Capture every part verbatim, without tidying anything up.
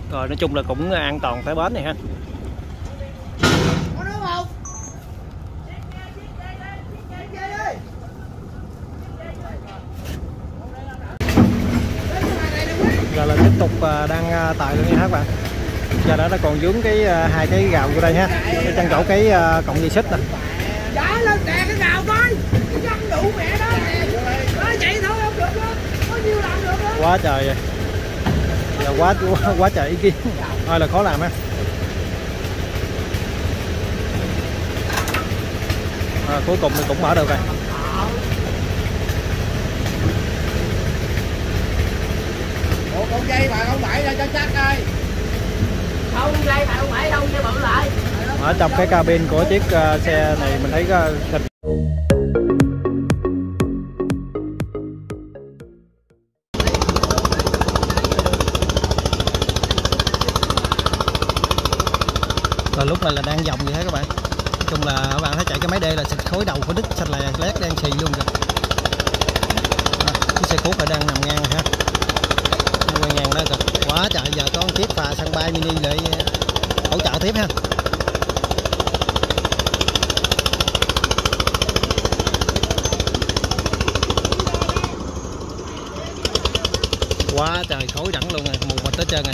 Rồi nói chung là cũng an toàn tới bến này ha. Giờ là tiếp tục đang tài luôn nha các bạn. Giờ đó nó còn vướng cái hai cái gào vô đây ha, cái chân chỗ cái cọng dây xích nè. Trả lên đè cái gào coi, cái chân đủ mẹ đó nè, đó chạy thôi không được đó, có nhiêu làm được đó. Quá trời rồi, giờ quá quá, quá trời ý kiến, thôi là khó làm ha. À, cuối cùng thì cũng mở được rồi. Ủa con dây bà không bảy ra cho chắc coi. Không dây bà không bảy đâu, dây bự lại. Ở trong cái cabin của chiếc uh, xe này mình thấy có thịt. Và lúc này là đang vòng như thế các bạn. Nói chung là các bạn thấy chạy cái máy đê là xịt khối đầu của đít xanh là lét đang xì luôn kìa. À, cái xe cuốc là đang nằm ngang rồi ha. Ngang ngang đó kìa. Quá trời, giờ có một chiếc phà sân bay mini để hỗ trợ tiếp ha. Quá trời khối đẳng luôn rồi, mù mịt hết trơn rồi.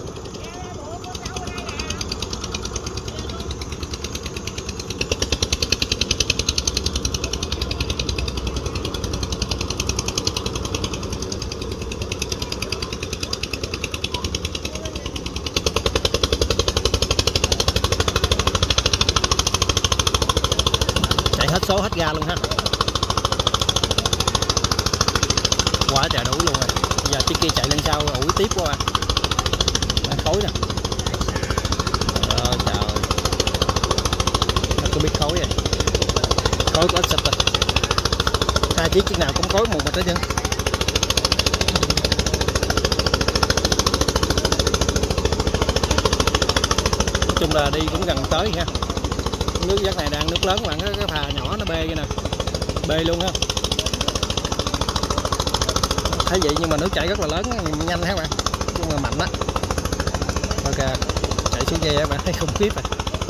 Chạy hết số hết ga luôn ha. Quá trời đủ luôn rồi. Giờ chiếc kia chạy lên sau ủi tiếp quá bạn. Đang khối nè. Ờ, trời. Nó cứ biết khối rồi. Khối có ít xịt rồi. Hai chiếc chiếc nào cũng khối một một tới chân. Nói chung là đi cũng gần tới ha. Nước dắt này đang nước lớn các bạn, cái, cái phà nhỏ nó bê vậy nè. Bê luôn ha. Thấy vậy nhưng mà nước chảy rất là lớn, nhanh ha các bạn, nhưng mà mạnh á. Ok, chạy xuống dây các bạn thấy khủng khiếp rồi.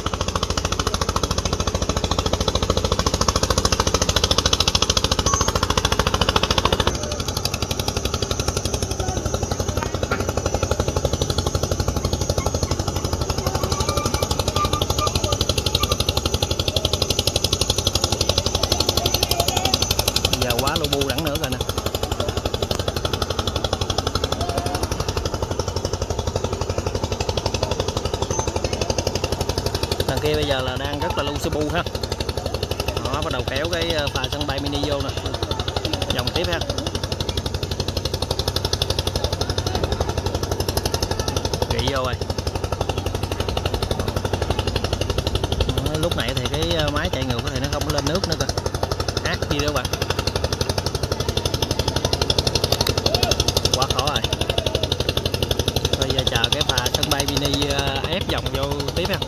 Giờ quá lô bu đẳng nữa rồi nè. Thằng kia bây giờ là đang rất là lưu sư bu ha. Đó, bắt đầu kéo cái phà sân bay mini vô nè. Vòng tiếp ha. Gị vô rồi. Đó, lúc này thì cái máy chạy ngược thì nó không có lên nước nữa kìa. Ác gì đó bạn. Quá khó rồi. Bây giờ chờ cái phà sân bay mini ép vòng vô tiếp ha.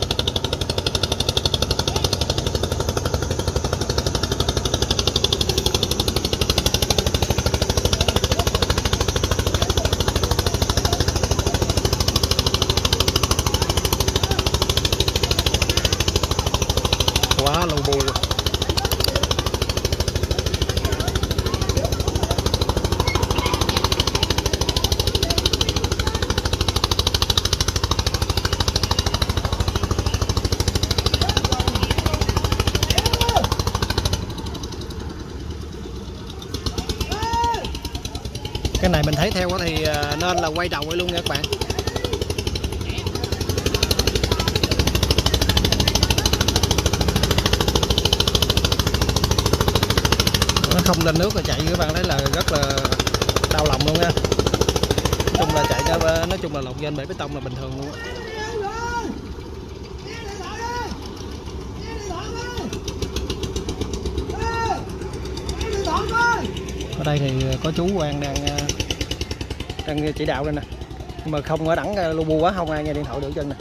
Quá lâu bù. Cái này mình thấy theo thì nên là quay đầu luôn nha các bạn. Nó không lên nước là chạy các bạn thấy là rất là đau lòng luôn nha. Nói chung là chạy ra, nói chung là lột trên bể bê tông là bình thường luôn á. Ở đây thì có chú Quang đang đang chỉ đạo đây nè, nhưng mà không ở đẳng lu bu quá, không ai nghe điện thoại được chân nè.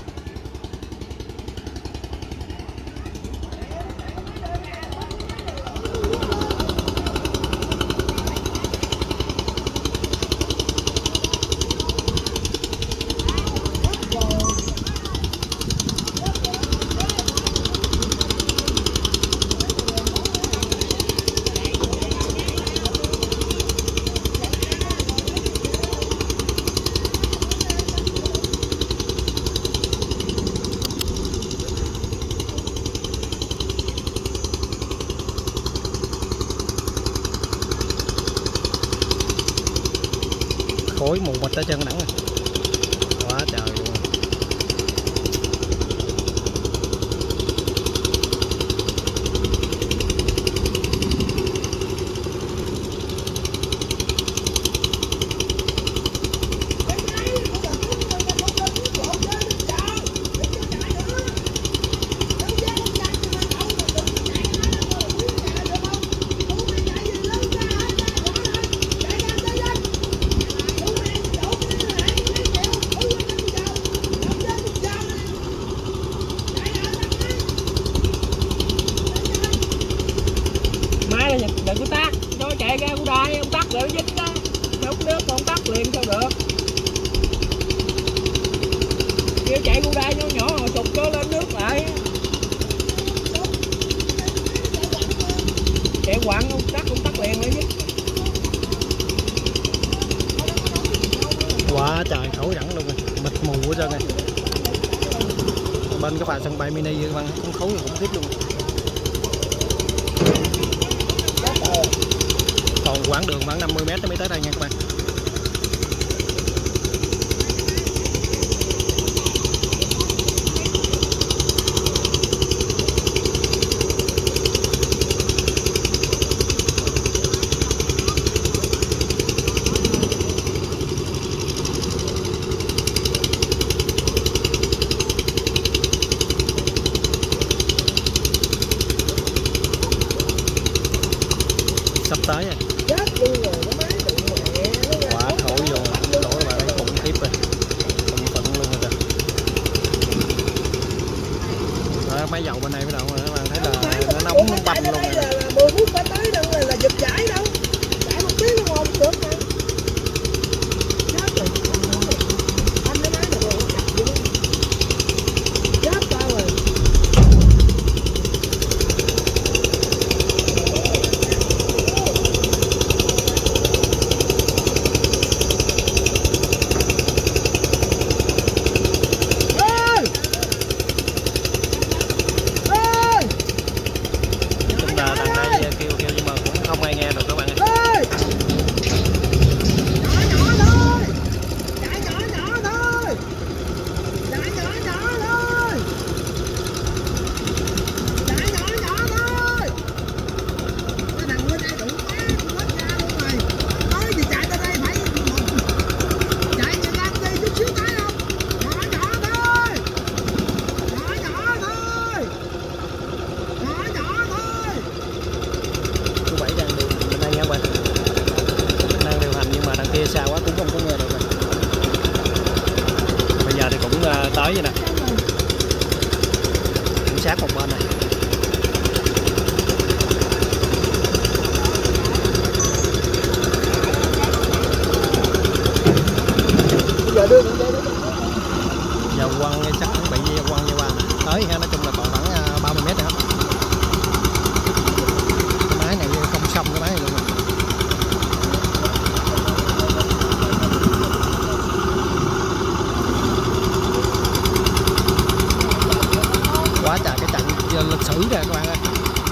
khối mù mịt ở chân đẳng rồi. Quá trời luôn. Đừng có tắt, cho chạy ra của đai, ông tắt lại dính đó. Không nước còn tắt liền sao được. Kêu chạy của đai nhỏ nhỏ rồi sụp cho lên nước lại. Chạy quặng không tắt, không tắt liền lại dính. Quá trời khối rắn luôn rồi, mịt mù ở trơn này. Bên cái phà sân bay mini các bạn, cũng khối cũng tiếp luôn. Còn quãng đường khoảng năm mươi mét mới tới đây nha các bạn. Sắp tới rồi. Quá khổ vô, lỗi các bạn thấy khủng tiếp rồi, khủng tận luôn rồi kìa. Đó, máy dầu bên này bắt đầu rồi các bạn thấy là nó nóng banh luôn rồi. mười phút phải tới đâu là giật giải đâu, chạy một tiếng đồng hồ được mà. Chết rồi, anh cái máy này rồi chặt luôn, chết tao rồi. Không ai nghe được các bạn ơi. Nhỏ nhỏ thôi, chạy nhỏ nhỏ thôi, chạy nhỏ nhỏ thôi, chạy nhỏ nhỏ thôi. Cái thằng bên đây đủ quá, hết ra luôn rồi. Nói gì chạy tới đây phải chạy như anh đi chút xíu tới không? Nhỏ nhỏ thôi, nhỏ nhỏ thôi, nhỏ nhỏ thôi. Chú Bảy đang điều hành bên đây nha các bạn. Đang điều hành nhưng mà đằng kia xa quá cũng không có nghe được rồi. Bây giờ thì cũng uh, tới vậy nè. Cũng sát một bên này. Giờ đưa Giờ quăng chắc cũng bị quăng như qua nè. Tới ha, nói chung là còn khoảng uh, ba mươi mét nữa. Cái máy này không xong cái máy này luôn rồi. Quá trời cái trận lịch sử nè các bạn ơi.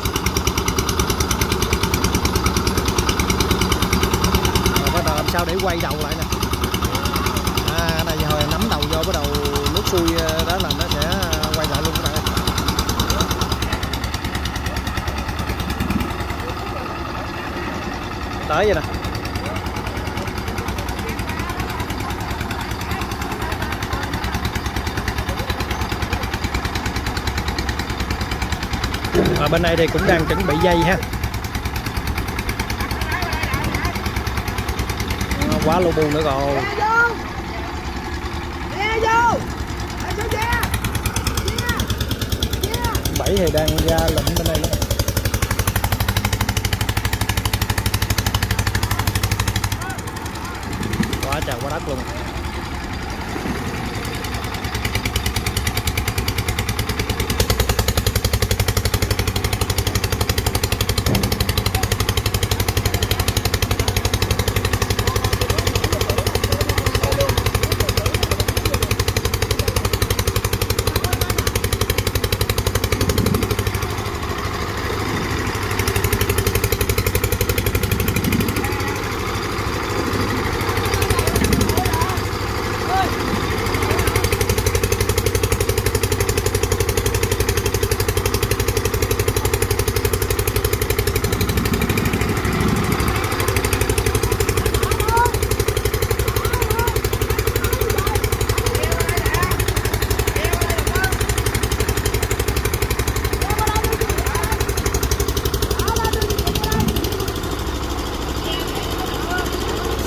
Rồi bắt đầu làm sao để quay đầu lại nè. À, cái này hồi nắm đầu vô bắt đầu nước xuôi đó là nó sẽ quay lại luôn các bạn ơi. Tới vậy nè. Và bên này thì cũng đang chuẩn bị dây ha. À, quá lô buồn nữa rồi. Bảy thì đang ra lệnh bên đây nữa. Quá trời quá đất luôn.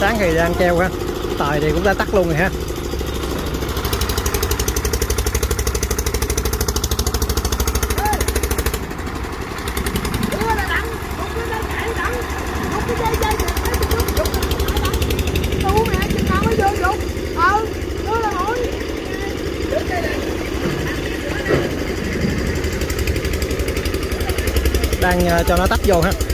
sáng thì đang treo ha, tài thì cũng đã tắt luôn rồi ha. Đang uh, cho nó tắt vô ha.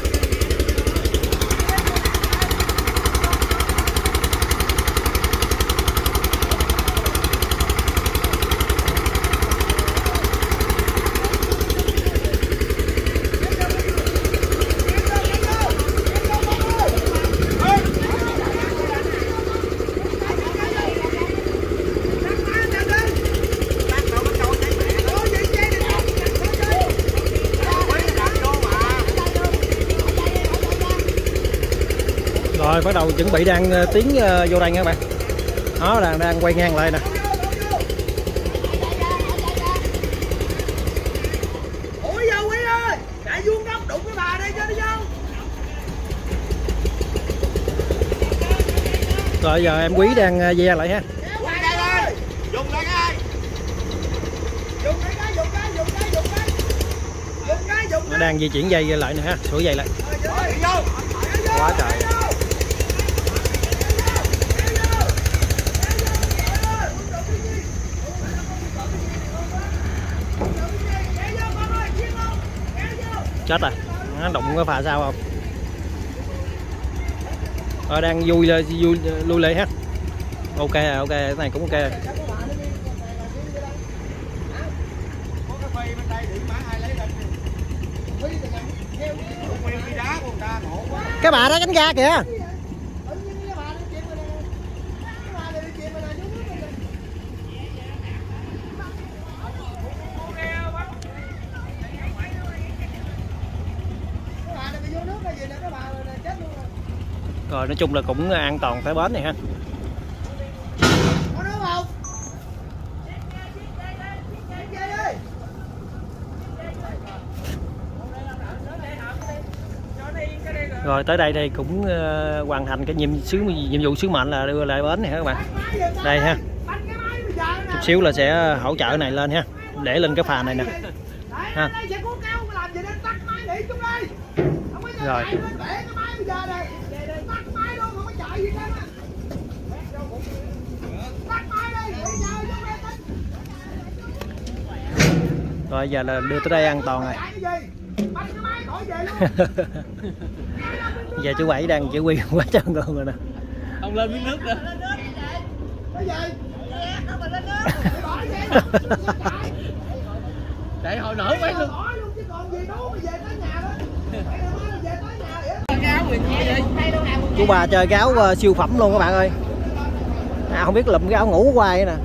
Rồi bắt đầu chuẩn bị đang tiến vô đây nha các bạn. Đó là đang quay ngang lại nè. Ủa vô Quý ơi, chạy vuông góc đụng cái bà đây cho đi vô. Rồi giờ em Quý đang ve lại ha. Dùng lại cái. Dùng cái cái, dùng cái, dùng cái, dùng cái. Dùng cái, dùng cái. Nó đang di chuyển dây lại nè ha, sửa dây lại. Quá trời. Chết rồi, nó đụng cái phà sao không? Rồi đang vui lên, vui lui lại ha. Ok rồi, ok, cái này cũng ok. Cái bà đó cánh ga kìa. Rồi nói chung là cũng an toàn tới bến này ha. Rồi tới đây đây cũng uh, hoàn thành cái nhiệm sứ nhiệm vụ sứ mệnh là đưa lại bến này ha các bạn. Đây ha. Chút xíu là sẽ hỗ trợ này lên ha, để lên cái phà này nè. Ha. Rồi. Rồi giờ là đưa tới đây an toàn rồi. Giờ chú Bảy đang chỉ huy quá trơn luôn rồi nè. Không lên miếng nước nữa. Chạy hồi nổ mấy luôn. Chú bà chơi cái áo uh, siêu phẩm luôn các bạn ơi. À, không biết lụm cái áo ngủ hoài nè.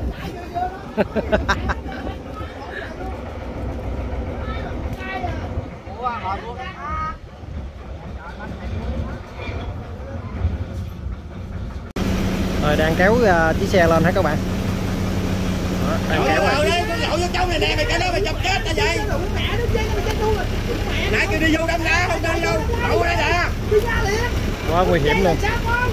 Rồi đang kéo uh, chiếc xe lên hả các bạn. Đó, đang kéo rồi. Con lậu vô trong này nè, mày cái đó mày chọc chết ta vậy. Nãy kêu đi vô đâm ra, không đi vô. Lậu ở đây nè. Quá nguy hiểm luôn.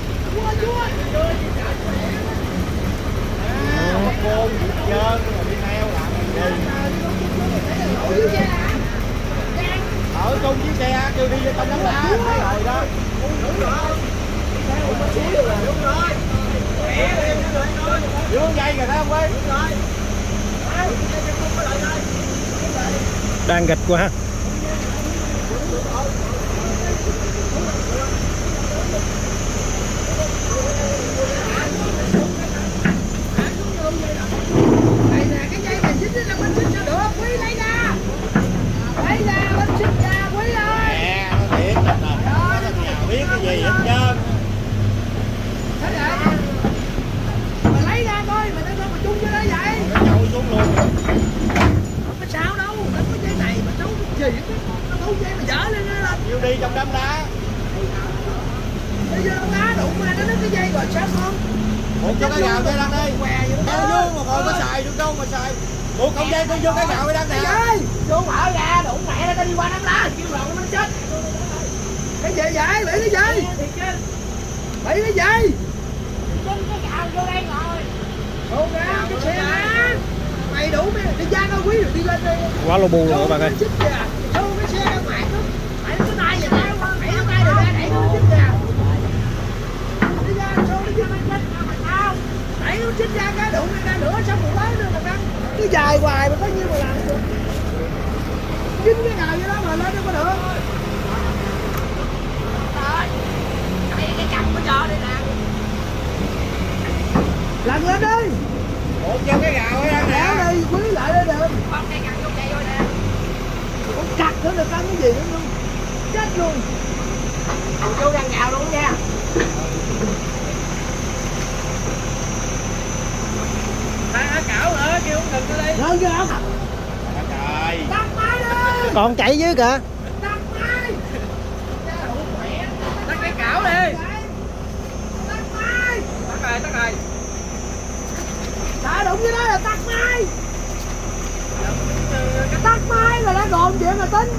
Côn trơn rồi đi theo làm gì? Ở trong chiếc xe kêu đi vô trong đám đá, thấy rồi đó. Đúng rồi. Đúng rồi. Vô dây rồi đó ông ơi. Đúng rồi. Đang gịch quá ha. Đây nè, cái dây này xích ra bên xích cho được, Quý lấy ra. Lấy ra bên xích ra Quý ơi. Nè, nó thiệt là nó biết cái gì hết trơn. Thế vậy. Mà lấy ra coi, mà nó mà chung cho nó vậy. Nó nhậu xuống luôn. Không có sao đâu, nó có dây này mà đấu cái gì hết. Nó đấu dây mà dở lên nó lên. Vô đi trong đám đá. Bây giờ đám đá đụng mà nó đứt cái dây rồi sao không? Một cho cái gạo dây đăng đi. Đeo vô mà còn có xài được đâu mà xài. Một cọng dây tôi vô cái gạo dây đăng nè. Vô mở ra đụng mẹ nó đi qua đám đá kêu lộn nó chết. Cái gì vậy? Bị cái gì? Thấy cái gì? Chân cái gạo vô đây rồi. Ô ra cái xe á. Mày đủ mày đi ra đâu quý rồi đi lên đi. Quá lô bu luôn các bạn ơi. Xích kìa. Xô cái xe ra ngoài nó. Mày nó tay vậy đó. Mày nó tay rồi ra đẩy nó xích kìa. Đi ra xô nó xích xích mà sao? Đẩy nó xích ra cái đụng ra nữa xong rồi lấy nữa mà căng. Cứ dài hoài mà có nhiêu mà làm được. Dính cái nào vậy đó mà lên đâu có được. Trời. Đây cái chồng của trò đây nè. Lần lên đi. Một cho cái gạo ấy đang Kéo nè. đi, quý lại lên đường. Con cây gạo vô đây rồi nè. Con chặt nữa là căng cái gì nữa luôn. Chết luôn. Vô đang gạo luôn nha. Thằng cảo nữa kêu ông đừng có đi. Lên kìa. Trời. Tắt máy đi. Còn chạy dưới kìa. Tắt máy. Tắt cái cảo đi. Tắt máy. Tắt rồi, tắt rồi. Đã đụng cái đó là tắt máy. Tắt máy là đã gồm chuyện mà tính.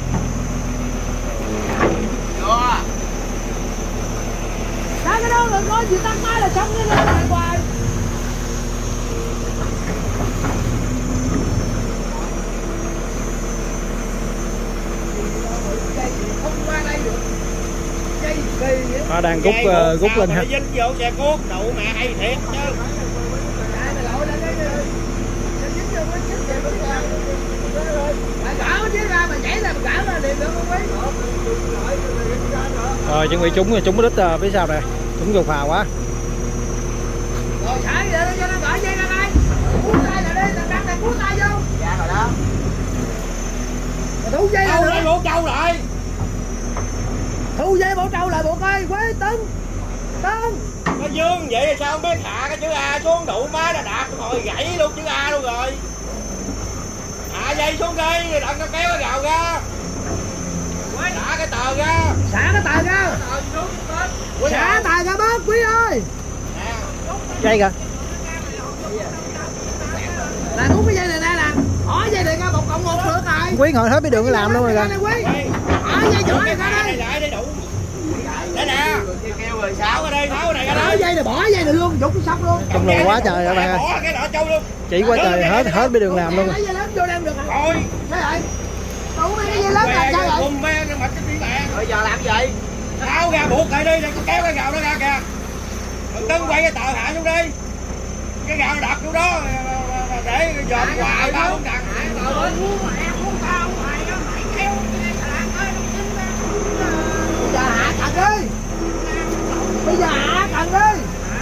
Vô. Đã cái đó là nói gì tắt máy là xong cái đó lại hoài. Không qua đây được. Dây kỳ vậy. Nó đang rút uh, rút lên ha. Dính vô xe cuốc đậu mẹ hay thiệt chứ. Mày lội lên đây đi. Dính vô cái chiếc kìa đúng rồi. Mày gỡ chiếc ra, mày nhảy ra, mày gỡ ra liền được không quý? Rồi chuẩn bị trúng trúng cái đít uh, phía sau này. Trúng vô phà quá. Rồi xả vậy đó cho nó gỡ dây ra đây. Cuốn tay là đi, thằng Đăng này cuốn tay vô. Dạ rồi đó. Mà thu dây Đâu lại đây được. bộ trâu lại. Thu dây bộ trâu lại bộ cây, quế tấn. Tấn. Nó dương vậy sao không biết hạ cái chữ A xuống đủ má đã đạp hồi gãy luôn chữ A luôn rồi. Hạ dây xuống đi, đặng nó kéo cái gạo ra. Xả cái tờ ra. Xả cái tài ra. Xả tài ra bớt quý ơi. Dây kìa. Là đúng cái dây này nè nè. Hỏi dây này ra một cộng một được rồi. Quý ngồi hết biết đường làm luôn rồi kìa. Quý. Hỏi dây chổi này ra đây đây. lại để đủ. Đây nè. Kêu rồi tháo ra đây, tháo cái này ra Hỏi đây. dây này bỏ dây này luôn, dục xong luôn. Trong lùi quá trời các bạn ơi. Bỏ cái đỏ trâu luôn. Chỉ quá trời hết hết biết đường làm luôn. Lấy dây lớn vô đem được rồi. Rồi. Thế vậy. Đủ mấy cái dây lớn làm sao vậy? Bùm me cái mặt cái tí bạn. Bây giờ làm gì? Tháo ra buộc lại đi, để kéo cái gạo đó ra kìa. Đừng tấn quay cái tờ hạ xuống đi. Cái gạo đặt xuống đó để dòm hoài tao không đặt. Trời muốn mà em muốn tao mày đó mày kêu cái thằng ơi nó xin ra. Bây giờ hạ cần đi. Bây giờ hạ cần đi.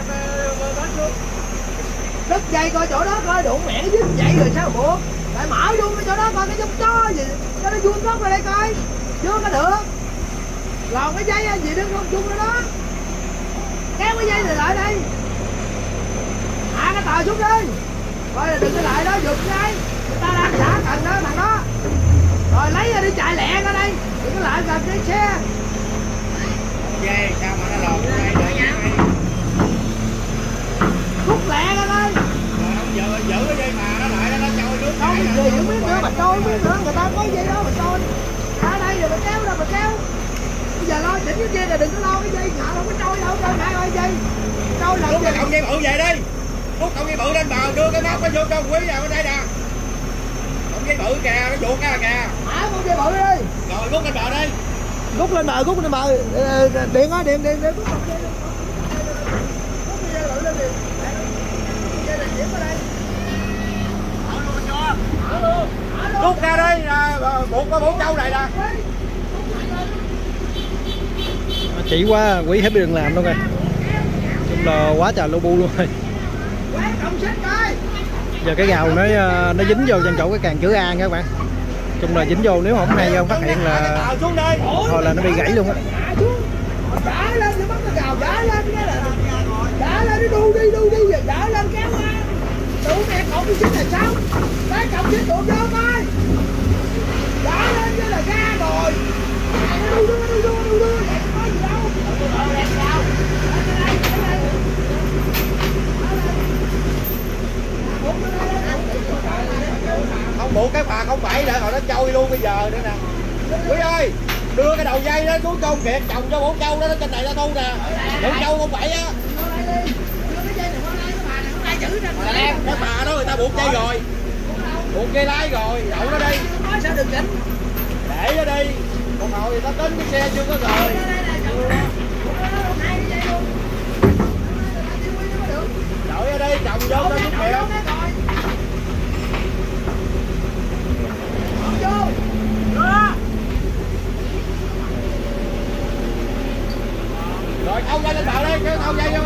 Đứt dây coi chỗ đó coi đụng mẹ nó dứt dây rồi sao buộc. Lại mở luôn cái chỗ đó coi cái giống chó gì. Cho nó vuông góc ra đây coi. Chưa có được. Còn cái dây gì đừng không chung ra đó. Kéo cái dây này lại đây. Hạ cái tờ xuống đi. Coi là đừng có lại đó giục dây. Người ta đang xả cần đó thằng đó. Rồi lấy ra đi chạy lẹ ra đây. Đừng có lại gần cái xe. Dây sao mà nó lòm đây để đây. Rút lẹ ra đây. Rồi ông giữ giữ cái dây mà nó lại nó trôi nước. Đâu gì không biết nữa mà trôi biết nữa. Người ta có dây đó mà trôi. Ở đây rồi mà kéo ra mà kéo. Bây giờ lo chỉnh cái dây là đừng có lo cái dây nhợ không có trôi đâu. Trôi ngại ơi dây. Trôi là Rút cái gì? cọng dây bự về đi. Rút cọng dây bự lên bờ đưa cái móc nó vô cho quý vào đây nè. Cọng dây bự kìa nó vuột ra kìa. Thả con dây bự đi. Rồi rút lên bờ đi. Rút lên bờ, rút lên bờ. Ờ, điện á, điện, điện, điện. Rút con dây lên. Rút cái dây bự lên điện. Dây này chuyển qua đây. Thả luôn cho. Thả luôn. Thả luôn. Rút ra đi, à, buộc qua bổ trâu này nè. Chỉ quá quý hết biết đường làm luôn rồi. Chung là quá trời lô bu luôn rồi. Quét cộng xích coi. Giờ cái gào nó nó dính vô trên chỗ cái càng chữ A nha các bạn. Chung là dính vô nếu không hay không phát hiện là Tàu xuống đi. thôi là nó bị gãy luôn á. Thả xuống. Trả lên thì bắt cái gào trả lên cái là. Trả lên đi đu đi đu đi giờ trả lên kéo ra. Đủ mẹ cộng cái xích là sao? Cái cộng xích tụi vô coi. Trả lên cái là ra rồi. Đu đu đu đu đu đu. Vậy có gì đâu. Không buộc cái phà không bảy để rồi nó trôi luôn bây giờ nữa nè. Quý ơi, đưa cái đầu dây đó xuống Công Kiệt trồng cho bổ trâu đó, trên này nó thu nè. Bổ trâu không phải á. Cái bà đó người ta buộc dây rồi. Buộc dây lái rồi, đậu nó đi. Sao đừng chỉnh. Để nó đi. Một hồi người ta tính cái xe chưa có rồi. Đợi ở đây trồng vô cho chút kẹo. Rồi thâu dây lên bờ đi, kéo thâu dây vô.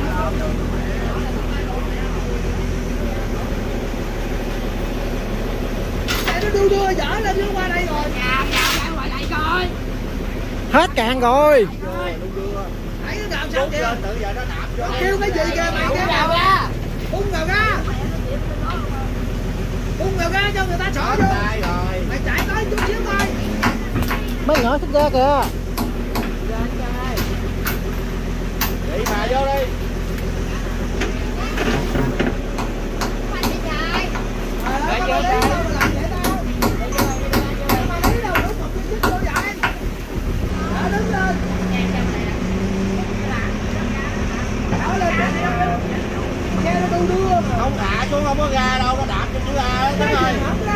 Nó đu đưa dở lên nó qua đây rồi. Dạ, dạ, qua đây coi. Hết cạn rồi. Thấy nó đạp sao kìa. Tự giờ nó đạp vô. Nó kêu cái gì kìa mày kêu nào ra. Bung vào ra. Bung vào ra cho người ta xỏ vô. Rồi. Mày chạy tới chút xíu thôi. Mấy nhỏ thích ra kìa. Đi mà vô đi. Mày vô đây. Không thả xuống không có ra đâu, nó đạp trên chữ A đó Tuấn ơi.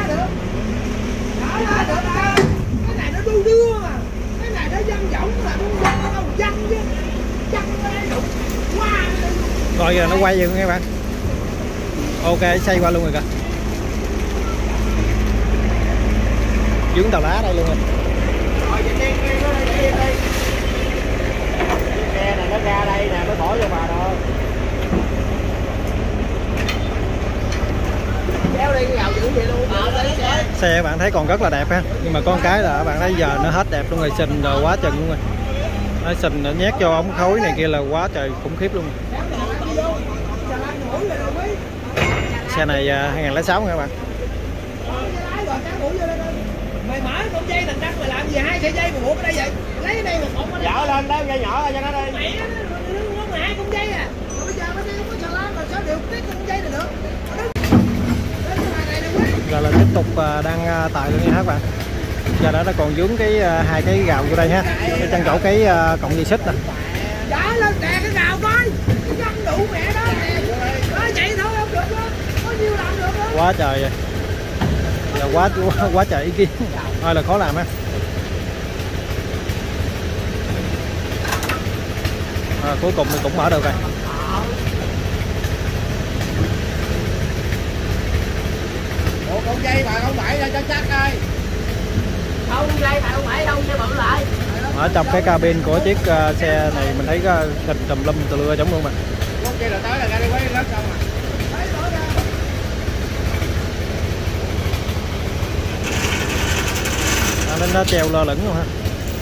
Cái này nó đu đưa mà. Cái này nó văng võng là đu đưa đâu văng chứ. Văng cái đụng qua. Rồi giờ nó quay rồi nghe bạn. Ok, xây qua luôn rồi kìa. Dướng tàu lá đây luôn rồi. Rồi chị Tiên đi nó đây đi đi. Xe này nó ra đây nè, mới bỏ vô bà rồi. Kéo đi cái gạo dữ vậy luôn. Xe bạn thấy còn rất là đẹp ha, nhưng mà con cái là bạn thấy giờ nó hết đẹp luôn rồi, sình rồi quá chừng luôn rồi. Nó sình nó nhét vô ống khối này kia là quá trời khủng khiếp luôn. Xe này hai nghìn lẻ sáu nha các bạn. Mày mở con dây thằng Đăng mày làm gì hai sợi dây mà buộc ở đây vậy? Lấy cái đây mà cột ở đây. Dở lên đeo dây nhỏ ra cho nó đi. Mẹ nó nó hai con dây à. Rồi bây giờ nó không có xà lan mà sao điều tiết con dây này nữa. Giờ là tiếp tục đang tải luôn nha các bạn. Giờ đó nó còn vướng cái hai cái gào vô đây ha, cái chân chỗ cái cọng dây xích nè. Trả lên đè cái gào coi. Cái găng đủ mẹ đó nè. Đó vậy thôi không được đó. Có nhiêu làm được đó. Quá trời rồi. Là quá quá, quá trời ý kiến. Thôi là khó làm ha. À, cuối cùng thì cũng mở được rồi. Ủa con dây bà không phải ra cho chắc ơi. Không dây bạn không phải đâu, xe bự lại. Ở trong cái cabin của chiếc uh, xe này mình thấy có thịt tùm lum tùm lưa giống luôn mà. Con dây là tới là ra đi quay lớp xong à. À, nên nó treo lơ lửng luôn ha.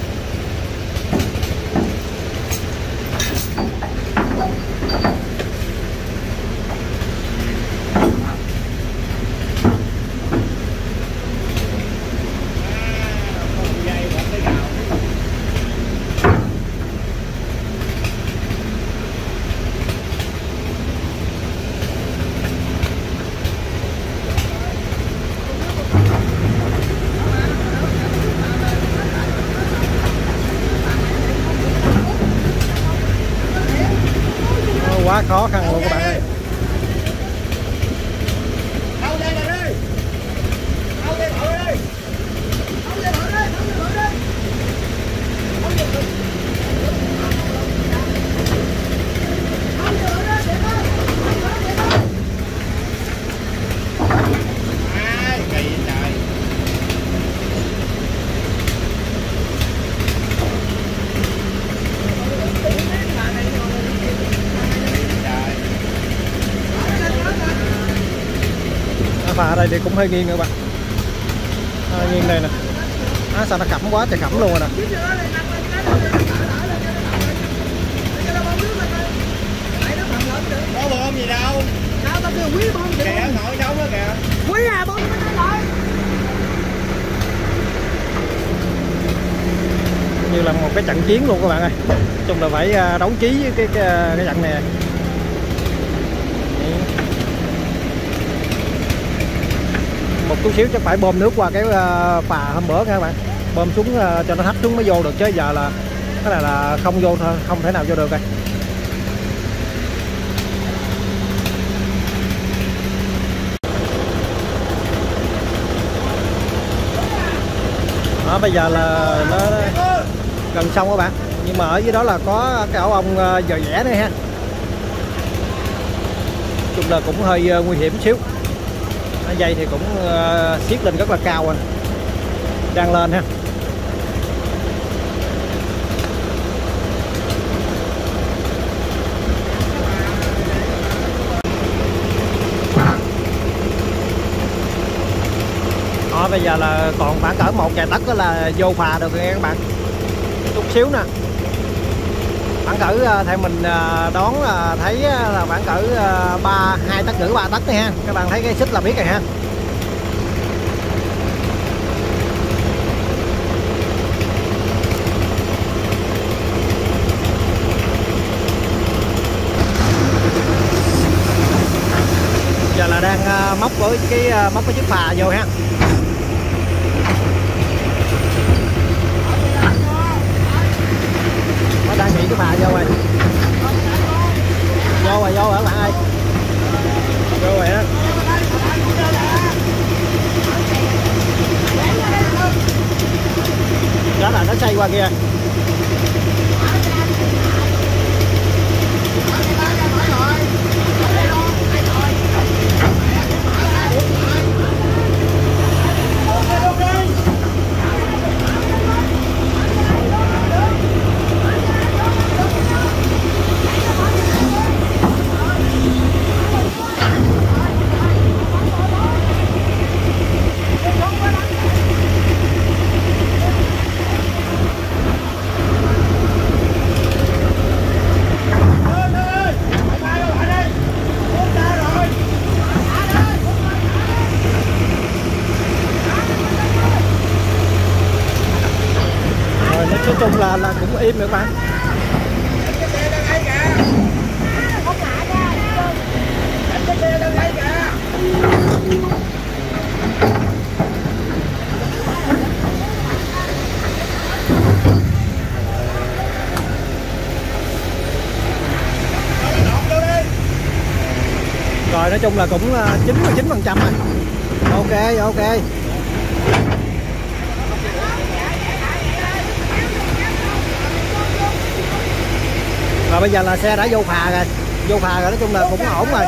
Quá khó khăn luôn các bạn ơi. Thâu dây này đi. Thâu dây thử đi. Thâu dây thử đi, thâu dây thử đi. Thâu dây thử. Thâu dây thử đi, để đó. Ai kỳ trời. Phà ở đây thì cũng hơi nghiêng nữa bạn. À, nghiêng đây nè. À, sao nó khẩm quá trời khẩm luôn rồi nè. Có bơm gì đâu. Sao tao kêu quý bơm kìa. Kìa ngồi trong đó kìa. Quý à bơm nó lại. Như là một cái trận chiến luôn các bạn ơi. Nói chung là phải đấu trí với cái cái, cái trận này. Một chút xíu chắc phải bơm nước qua cái phà hôm bữa nha các bạn. bơm xuống uh, cho nó thấp xuống mới vô được, chứ giờ là cái này là không vô thôi, không thể nào vô được đây. Đó, bây giờ là nó gần xong các bạn, nhưng mà ở dưới đó là có cái ổ ong dò dẻ nữa ha, chung là cũng hơi nguy hiểm xíu. Dây thì cũng siết lên rất là cao rồi, đang lên ha. Đó, bây giờ là còn khoảng cỡ một vài tấc đó là vô phà được nha các bạn, chút xíu nè. Khoảng cỡ theo mình đoán là thấy là khoảng cỡ ba hai tấc rưỡi ba tấc này ha, các bạn thấy cái xích là biết rồi ha. Giờ là đang móc với cái móc cái chiếc phà vô ha. Nó đang nghĩ cái phà vô rồi. Vô rồi, vô rồi các bạn ơi. Vô rồi á. Đó là nó xoay qua kia. Nói chung là là cũng im được bạn. Rồi nói chung là cũng chín mươi chín phần trăm rồi. Ok ok. Rồi bây giờ là xe đã vô phà rồi, vô phà rồi, nói chung là cũng ổn rồi.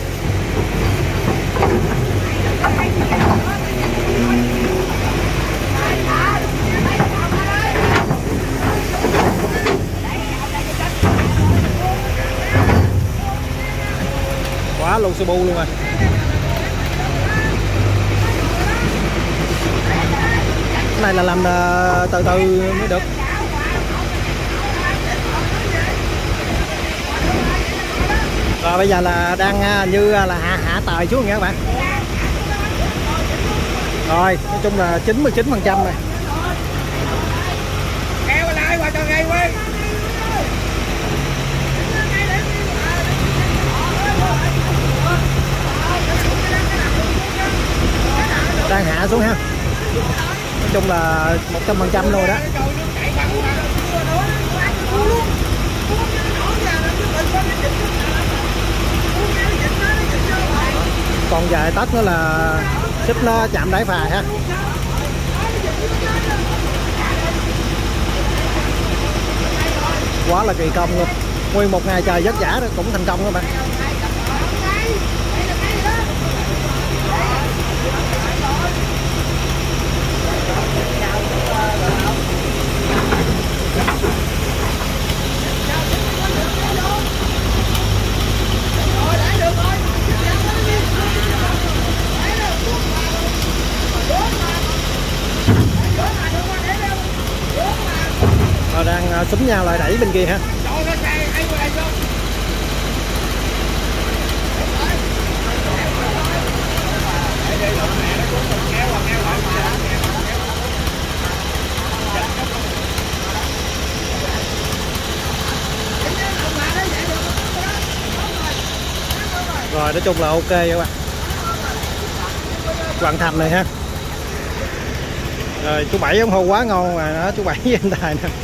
Quá lù xù bu luôn rồi. Cái này là làm từ từ mới được. Rồi bây giờ là đang như là hạ hạ tời xuống nha các bạn. Rồi nói chung là chín mươi chín phần trăm rồi. Kéo lại qua cho ngay quay. Đang hạ xuống ha. Nói chung là một trăm phần trăm rồi đó. Còn vài tấc nữa là xích nó chạm đáy phà ha. Quá là kỳ công luôn. Nguyên một ngày trời vất vả đó cũng thành công các bạn. Rồi đang xúm nhau lại đẩy bên kia ha. Rồi nói chung là ok các bạn, hoàn thành rồi ha. Rồi chú Bảy ủng hộ quá ngon mà đó, chú Bảy với anh Tài nè.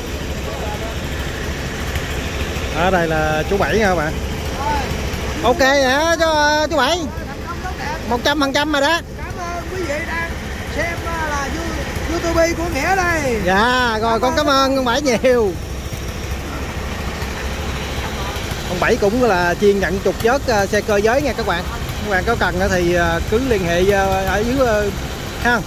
Ở đây là chú Bảy nha các bạn. Ok hả chú, chú Bảy? một trăm phần trăm mà đó. Cảm ơn quý vị đang xem là YouTube của Nghĩa đây. Dạ rồi con cảm ơn ông Bảy nhiều. Ông Bảy cũng là chuyên nhận trục vớt xe cơ giới nha các bạn. Các bạn có cần thì cứ liên hệ ở dưới ha.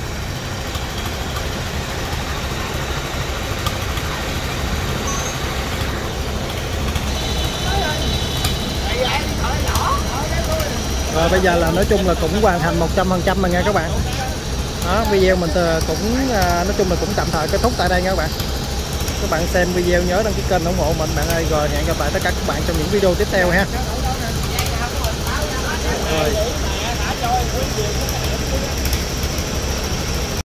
Rồi bây giờ là nói chung là cũng hoàn thành một trăm phần trăm rồi nha các bạn. Đó, video mình cũng nói chung là cũng tạm thời kết thúc tại đây nha các bạn. Các bạn xem video nhớ đăng ký kênh ủng hộ mình bạn ơi, rồi hẹn gặp lại tất cả các bạn trong những video tiếp theo ha. Rồi.